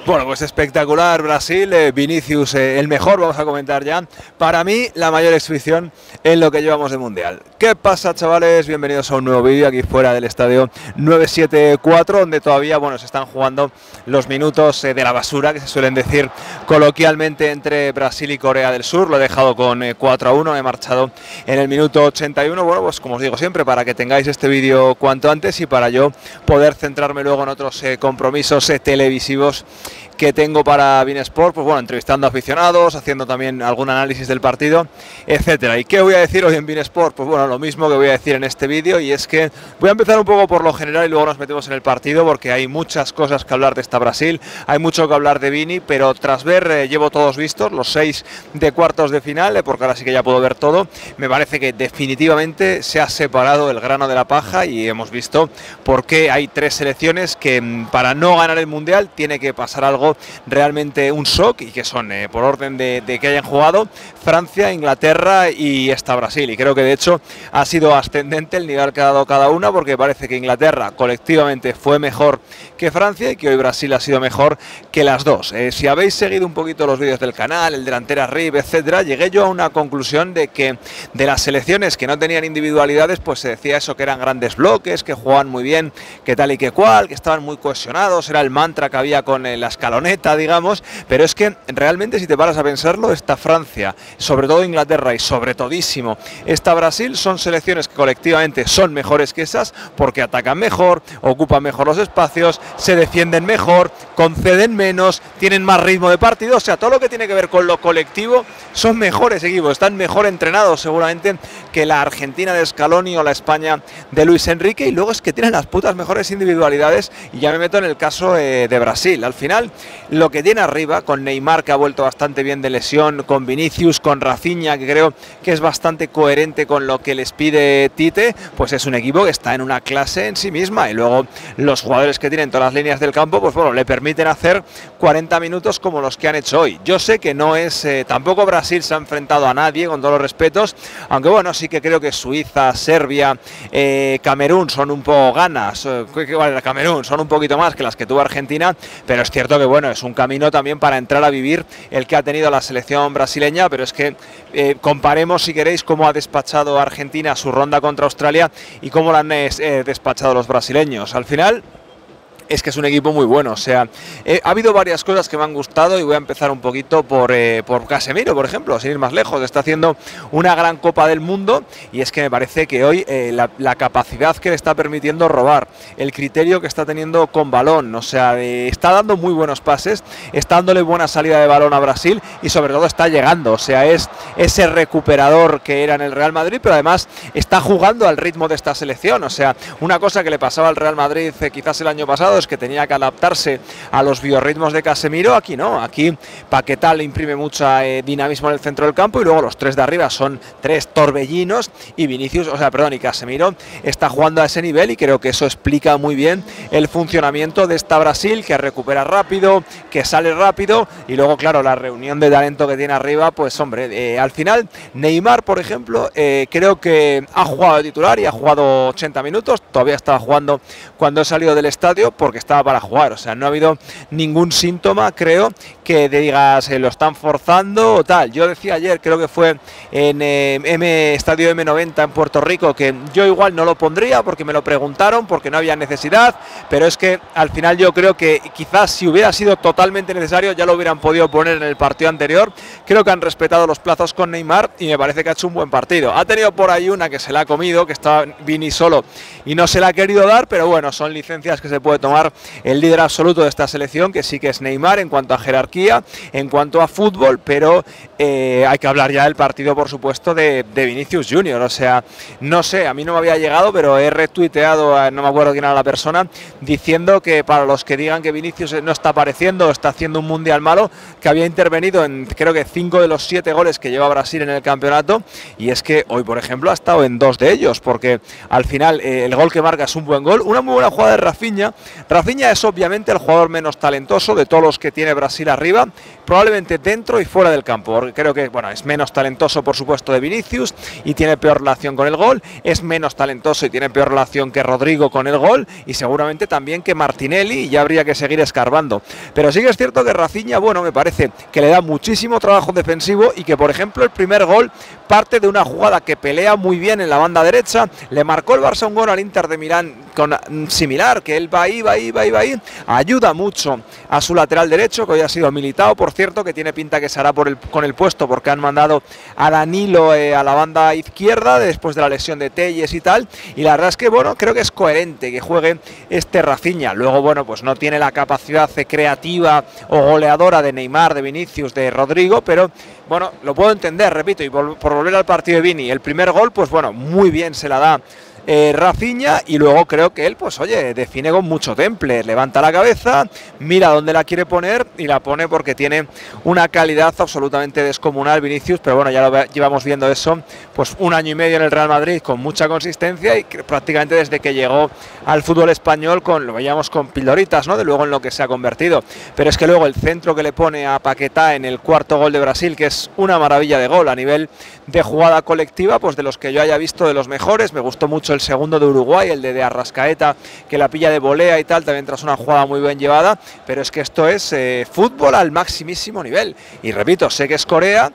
Bueno, pues espectacular Brasil, Vinicius el mejor, vamos a comentar ya. Para mí, la mayor exhibición en lo que llevamos de Mundial. ¿Qué pasa, chavales? Bienvenidos a un nuevo vídeo aquí fuera del estadio 974, donde todavía, bueno, se están jugando los minutos de la basura, que se suelen decir coloquialmente entre Brasil y Corea del Sur. Lo he dejado con 4-1, he marchado en el minuto 81. Bueno, pues como os digo siempre, para que tengáis este vídeo cuanto antes y para yo poder centrarme luego en otros compromisos televisivos que tengo para Binesport, pues bueno, entrevistando a aficionados, haciendo también algún análisis del partido, etcétera. ¿Y qué voy a decir hoy en Binesport? Pues bueno, lo mismo que voy a decir en este vídeo, y es que voy a empezar un poco por lo general y luego nos metemos en el partido, porque hay muchas cosas que hablar de esta Brasil, hay mucho que hablar de Vini, pero tras ver, llevo todos vistos, los 6 de cuartos de final, porque ahora sí que ya puedo ver todo. Me parece que definitivamente se ha separado el grano de la paja y hemos visto por qué hay 3 selecciones que para no ganar el Mundial tiene que pasar algo realmente un shock, y que son por orden de que hayan jugado Francia, Inglaterra y esta Brasil, y creo que de hecho ha sido ascendente el nivel que ha dado cada una, porque parece que Inglaterra colectivamente fue mejor que Francia y que hoy Brasil ha sido mejor que las dos. Si habéis seguido un poquito los vídeos del canal, el delantera RIB, etcétera, llegué yo a una conclusión de que de las selecciones que no tenían individualidades, pues se decía eso, que eran grandes bloques, que jugaban muy bien, que tal y que cual, que estaban muy cohesionados, era el mantra que había con la escaloneta, digamos, pero es que realmente, si te paras a pensarlo, esta Francia, sobre todo Inglaterra y sobre todísimo esta Brasil, son selecciones que colectivamente son mejores que esas, porque atacan mejor, ocupan mejor los espacios, se defienden mejor, conceden menos, tienen más ritmo de partido, o sea, todo lo que tiene que ver con lo colectivo, son mejores equipos, están mejor entrenados seguramente que la Argentina de Scaloni o la España de Luis Enrique, y luego es que tienen las putas mejores individualidades, y ya me meto en el caso de Brasil. Al final, lo que tiene arriba, con Neymar, que ha vuelto bastante bien de lesión, con Vinicius, con Rafinha, que creo que es bastante coherente con lo que les pide Tite, pues es un equipo que está en una clase en sí misma, y luego los jugadores que tienen todas las líneas del campo, pues bueno, le permiten hacer 40 minutos como los que han hecho hoy. Yo sé que no es, tampoco Brasil se ha enfrentado a nadie, con todos los respetos, aunque bueno, sí que creo que Suiza, Serbia, Camerún son un poco ganas, Camerún son un poquito más que las que tuvo Argentina, pero es cierto que bueno, es un camino también para entrar a vivir el que ha tenido la selección brasileña, pero es que comparemos, si queréis, cómo ha despachado Argentina su ronda contra Australia y cómo la han despachado los brasileños. Al final, es que es un equipo muy bueno, o sea, ha habido varias cosas que me han gustado, y voy a empezar un poquito por Casemiro, por ejemplo, sin ir más lejos. Está haciendo una gran Copa del Mundo, y es que me parece que hoy la capacidad que le está permitiendo robar, el criterio que está teniendo con balón, o sea, está dando muy buenos pases, está dándole buena salida de balón a Brasil, y sobre todo está llegando, o sea, es ese recuperador que era en el Real Madrid, pero además está jugando al ritmo de esta selección. O sea, una cosa que le pasaba al Real Madrid quizás el año pasado, es que tenía que adaptarse a los biorritmos de Casemiro. Aquí no, aquí Paquetá le imprime mucho dinamismo en el centro del campo, y luego los 3 de arriba son 3 torbellinos, y Vinicius, y Casemiro está jugando a ese nivel, y creo que eso explica muy bien el funcionamiento de esta Brasil, que recupera rápido, que sale rápido, y luego claro, la reunión de talento que tiene arriba, pues hombre, al final Neymar, por ejemplo, creo que ha jugado de titular y ha jugado 80 minutos, todavía estaba jugando cuando he salido del estadio, porque estaba para jugar, o sea, no ha habido ningún síntoma, creo, que te digas lo están forzando o tal. Yo decía ayer, creo que fue en Estadio M90 en Puerto Rico, que yo igual no lo pondría porque me lo preguntaron, porque no había necesidad, pero es que al final yo creo que quizás si hubiera sido totalmente necesario ya lo hubieran podido poner en el partido anterior. Creo que han respetado los plazos con Neymar, y me parece que ha hecho un buen partido. Ha tenido por ahí una que se la ha comido, que estaba Vini solo y no se la ha querido dar, pero bueno, son licencias que se puede tomar el líder absoluto de esta selección, que sí que es Neymar en cuanto a jerarquía, en cuanto a fútbol, pero hay que hablar ya del partido, por supuesto, de Vinicius Junior. O sea, no sé, a mí no me había llegado, pero he retuiteado, no me acuerdo quién era la persona, diciendo que para los que digan que Vinicius no está apareciendo, está haciendo un mundial malo, que había intervenido en creo que 5 de los 7 goles que lleva Brasil en el campeonato, y es que hoy, por ejemplo, ha estado en 2 de ellos, porque al final el gol que marca es un buen gol, una muy buena jugada de Rafinha. Rafinha es obviamente el jugador menos talentoso de todos los que tiene Brasil arriba, probablemente dentro y fuera del campo, porque creo que bueno, es menos talentoso por supuesto de Vinicius y tiene peor relación con el gol, es menos talentoso y tiene peor relación que Rodrigo con el gol y seguramente también que Martinelli, y ya habría que seguir escarbando. Pero sí que es cierto que Rafinha, bueno, me parece que le da muchísimo trabajo defensivo y que por ejemplo el primer gol parte de una jugada que pelea muy bien en la banda derecha, le marcó el Barça un gol al Inter de Milán con similar, que él va ahí, ayuda mucho a su lateral derecho, que hoy ha sido Militao, por cierto, que tiene pinta que se hará con el puesto, porque han mandado a Danilo a la banda izquierda, después de la lesión de Telles y tal, y la verdad es que, bueno, creo que es coherente que juegue este Rafinha. Luego, bueno, pues no tiene la capacidad creativa o goleadora de Neymar, de Vinicius, de Rodrigo, pero, bueno, lo puedo entender, repito, y por volver al partido de Vini, el primer gol, pues bueno, muy bien se la da Rafinha, y luego creo que él, pues oye, define con mucho temple, levanta la cabeza, mira dónde la quiere poner y la pone porque tiene una calidad absolutamente descomunal Vinicius, pero bueno, ya lo llevamos viendo eso, pues un año y medio en el Real Madrid con mucha consistencia y prácticamente desde que llegó al fútbol español lo veíamos con pildoritas, ¿no? De luego en lo que se ha convertido, pero es que luego el centro que le pone a Paquetá en el cuarto gol de Brasil, que es una maravilla de gol a nivel de jugada colectiva, pues de los que yo haya visto de los mejores. Me gustó mucho el segundo de Uruguay, el de Arrascaeta, que la pilla de volea y tal, también tras una jugada muy bien llevada, pero es que esto es fútbol al maximísimo nivel, y repito, sé que es Corea,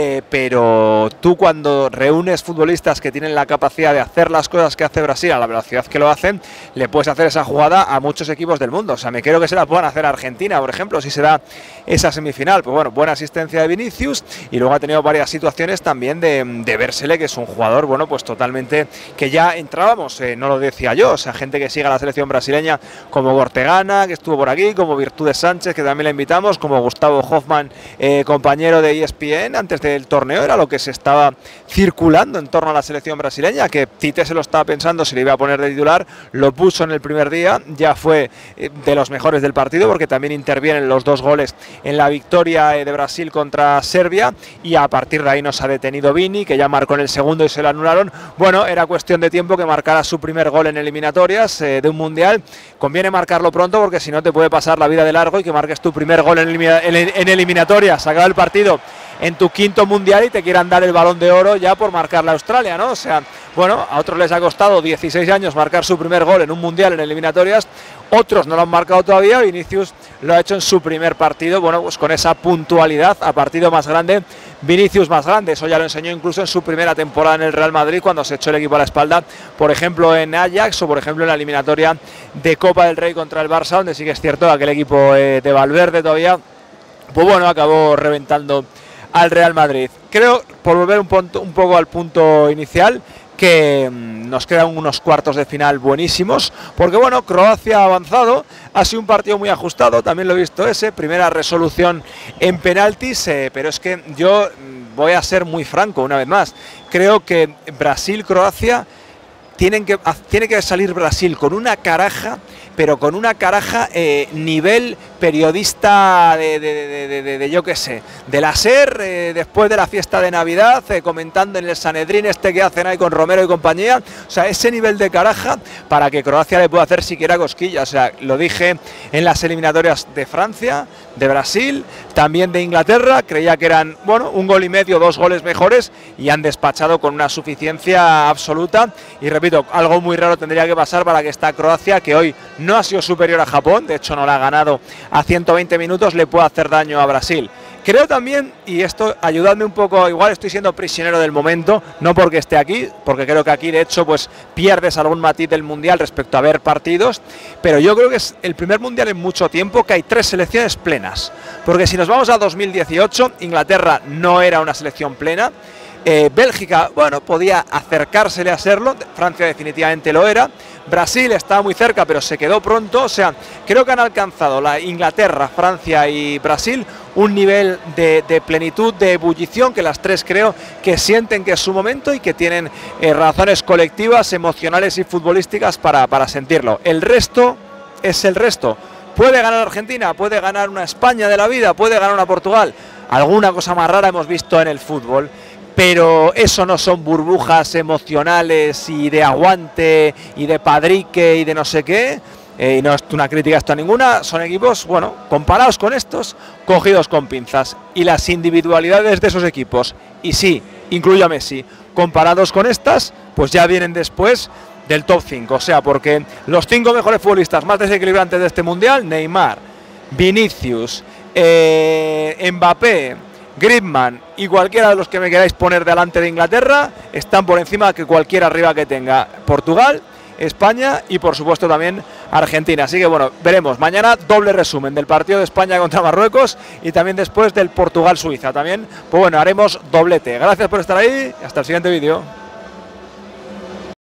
pero tú cuando reúnes futbolistas que tienen la capacidad de hacer las cosas que hace Brasil a la velocidad que lo hacen, le puedes hacer esa jugada a muchos equipos del mundo. O sea, me creo que se la puedan hacer a Argentina, por ejemplo, si se da esa semifinal. Pues bueno, buena asistencia de Vinicius, y luego ha tenido varias situaciones también de vérsele, que es un jugador, bueno, pues totalmente, que ya entrábamos, no lo decía yo, o sea, gente que siga la selección brasileña como Ortegana, que estuvo por aquí, como Virtudes Sánchez, que también la invitamos, como Gustavo Hoffman, compañero de ESPN antes del torneo, era lo que se estaba circulando en torno a la selección brasileña, que Tite se lo estaba pensando si le iba a poner de titular, lo puso en el primer día, ya fue de los mejores del partido, porque también intervienen los dos goles en la victoria de Brasil contra Serbia, y a partir de ahí nos ha detenido Vini, que ya marcó en el segundo y se lo anularon. Bueno, era cuestión de tiempo que marcara su primer gol en eliminatorias de un mundial. Conviene marcarlo pronto, porque si no te puede pasar la vida de largo y que marques tu primer gol en eliminatorias, acaba el partido en tu quinto mundial y te quieran dar el Balón de Oro ya por marcar la Australia, ¿no? O sea, bueno, a otros les ha costado 16 años marcar su primer gol en un mundial en eliminatorias, otros no lo han marcado todavía. Vinicius lo ha hecho en su primer partido, bueno, pues con esa puntualidad a partido más grande, Vinicius más grande. Eso ya lo enseñó incluso en su primera temporada en el Real Madrid, cuando se echó el equipo a la espalda, por ejemplo en Ajax, o por ejemplo en la eliminatoria de Copa del Rey contra el Barça, donde sí que es cierto que aquel equipo de Valverde todavía, pues bueno, acabó reventando al Real Madrid. Creo, por volver un poco al punto inicial, que nos quedan unos cuartos de final buenísimos, porque bueno, Croacia ha avanzado, ha sido un partido muy ajustado, también lo he visto primera resolución en penaltis, pero es que yo voy a ser muy franco una vez más, creo que Brasil-Croacia tiene que salir Brasil con una caraja, pero con una caraja nivel periodista de yo qué sé, de la SER, después de la fiesta de Navidad, comentando en el Sanedrín que hacen ahí con Romero y compañía. O sea, ese nivel de caraja para que Croacia le pueda hacer siquiera cosquillas. O sea, lo dije en las eliminatorias de Francia, de Brasil, también de Inglaterra, creía que eran, bueno, un gol y medio, dos goles mejores, y han despachado con una suficiencia absoluta. Y repito, algo muy raro tendría que pasar para que esta Croacia, que hoy no ha sido superior a Japón, de hecho no la ha ganado a 120 minutos, le pueda hacer daño a Brasil. Creo también, y esto ayudadme un poco, igual estoy siendo prisionero del momento, no porque esté aquí, porque creo que aquí de hecho pues pierdes algún matiz del mundial respecto a ver partidos, pero yo creo que es el primer mundial en mucho tiempo que hay tres selecciones plenas, porque si nos vamos a 2018, Inglaterra no era una selección plena, Bélgica, bueno, podía acercársele a serlo, Francia definitivamente lo era, Brasil estaba muy cerca pero se quedó pronto. O sea, creo que han alcanzado la Inglaterra, Francia y Brasil un nivel de plenitud, de ebullición, que las tres creo que sienten que es su momento y que tienen razones colectivas, emocionales y futbolísticas para sentirlo. El resto es el resto. Puede ganar Argentina, puede ganar una España de la vida, puede ganar una Portugal. Alguna cosa más rara hemos visto en el fútbol, pero eso no son burbujas emocionales y de aguante y de padrique y de no sé qué. y no es una crítica esto a ninguna, son equipos, bueno, comparados con estos, cogidos con pinzas. Y las individualidades de esos equipos, y sí, incluyo a Messi, comparados con estas, pues ya vienen después del top 5. O sea, porque los 5 mejores futbolistas más desequilibrantes de este Mundial, Neymar, Vinicius, Mbappé, Griezmann y cualquiera de los que me queráis poner delante de Inglaterra, están por encima que cualquier arriba que tenga Portugal, España y por supuesto también Argentina. Así que bueno, veremos mañana doble resumen del partido de España contra Marruecos y también después del Portugal-Suiza. También, pues bueno, haremos doblete. Gracias por estar ahí y hasta el siguiente vídeo.